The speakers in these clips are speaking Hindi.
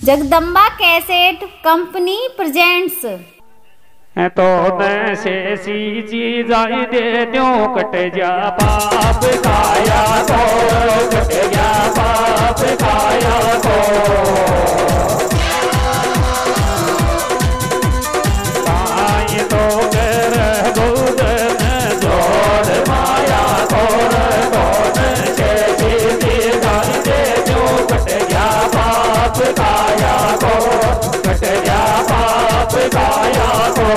Jagdamba cassette company presents. तो नशे सी चीज आई दे दो कट जा पाप खाया को, कट जा पाप खाया को। ताई तो कर गोदन जोड़ माया कोर कौन से चीज आई दे दो कट जा पाप खाया को, कट जा पाप खाया को।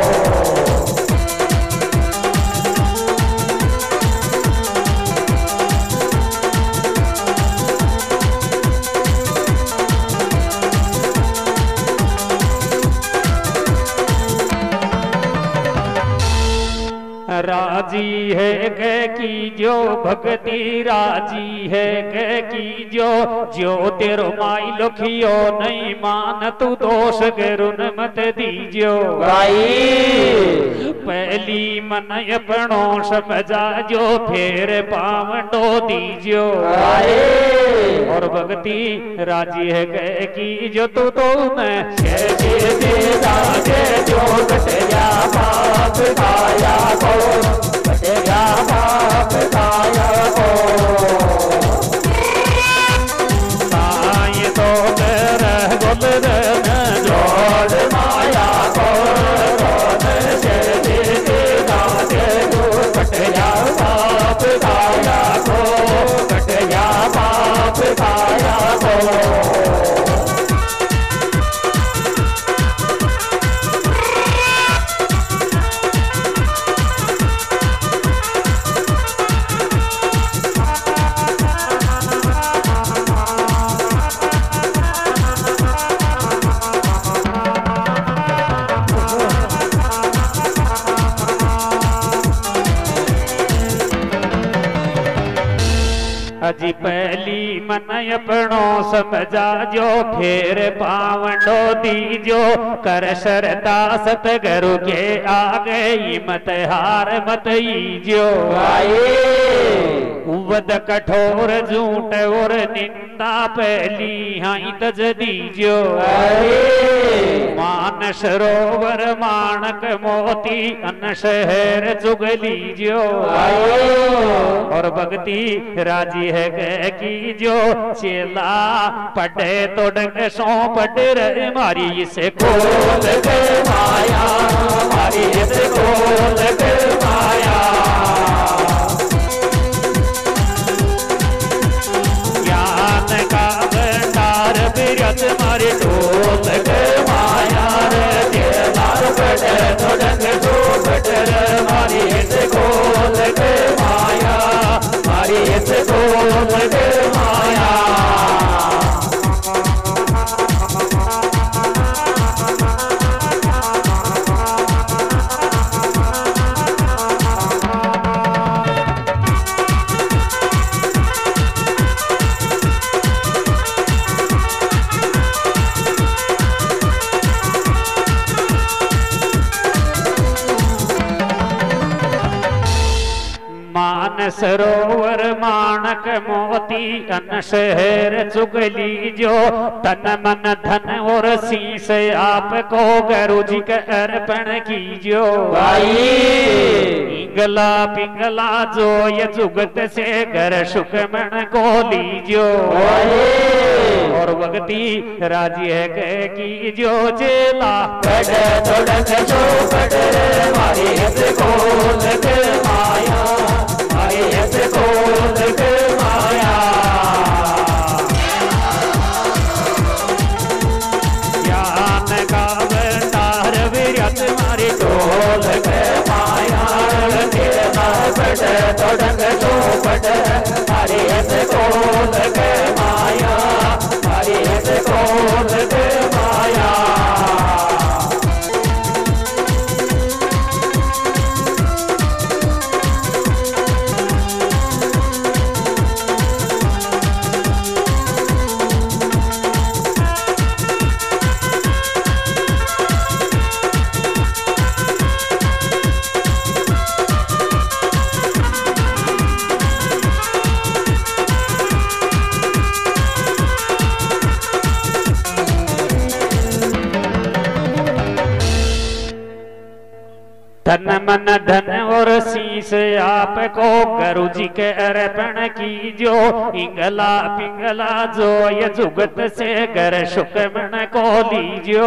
राजी है के की जो भक्ति राजी है के की जो तेरो माई लखियो नहीं मान तू दोष करुन मत दीजो भाई। पहली मन अपनो समझा जो फिर पावंडो दीजो भाई। और भक्ति राजी है के की जो तू तो मैं जो कट जा पाप खाया को, कट जा पाप खाया को। साईं तो कर गोदन जोड़ माया को, से कट जा पाप खाया को, कट जा पाप खाया को। अजी पहली मन अपनो समझा जो फिर पावंडो दीजो। कर श्रद्धा सतगुरु के आगे मत हार मत ईजो भाई। उवद कठोर झूठ और निंदा पहली हाई तज दीजो भाई। मान सरोवर माणक मोती अन शहर जुग लीजो भाई। और भक्ति राजी है की जो चेला पढ़े तो डंग सो पढ़ रे मारी इसे खोल के माया, मारी इसे खोल के माया। ज्ञान का भंडार बिरत मारी ढोल के माया रे। चेला पढ़े तो डंग सो पढ़ रे मारी इसे खोल के माया, मारी इसे खोल के माया। सरोवर माणक मोती अन शहर चुगली जो। तन मन धन और शीश आपको गुरु जी के अर्पण कीजो भाई। पिंगला पिंगला जो ये जुगत से घर सुख मन को लीजो भाई। और भक्ति राजी है के की जो चेला पढ़े तो डंग सो पढ़ रे मारी ऐसे खोल के माया, मारी ऐसे खोल के माया। ज्ञान का भंडार विरत मारी ढोल के माया। पढ़ तो डंग सो पढ़ मारी ऐसे खोल के माया, मारी ऐसे खोल के माया। तन मन धन और शीश आपको गुरु जी के अर्पण कीजो। इंगला पिंगला जो ये जुगत से घर शुकमन को लीजो।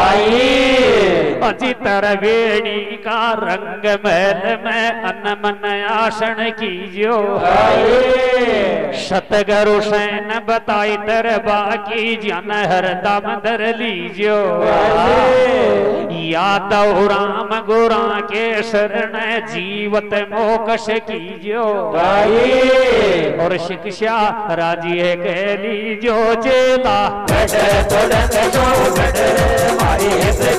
अजितर वेणी का रंग महल में अन्न मन आसन कीजो। सतगुरु सैन बताई तर बाकी जन हर दम दर लीजो। यादव राम गुरा के शरण जीवत मोक्ष कीजो। और शिक्षा राजिए के लीजो चेला मारी